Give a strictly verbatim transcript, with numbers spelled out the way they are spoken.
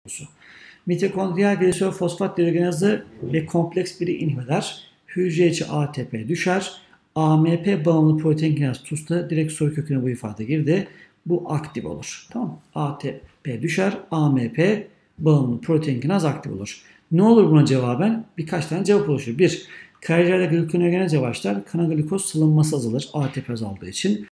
Mitokondriyal glisol fosfat dehidrogenazı ve kompleks biri inhibiler. Hücre içi A T P düşer. A M P bağımlı protein kinaz TUS'ta direkt soru köküne bu ifade girdi. Bu aktif olur. Tamam. A T P düşer. A M P bağımlı protein kinaz aktif olur. Ne olur buna cevaben? Birkaç tane cevap oluşur. bir. Karaciğerde glikoneogenez yavaşlar. Kana glikoz salınması azalır. A T P azaldığı için.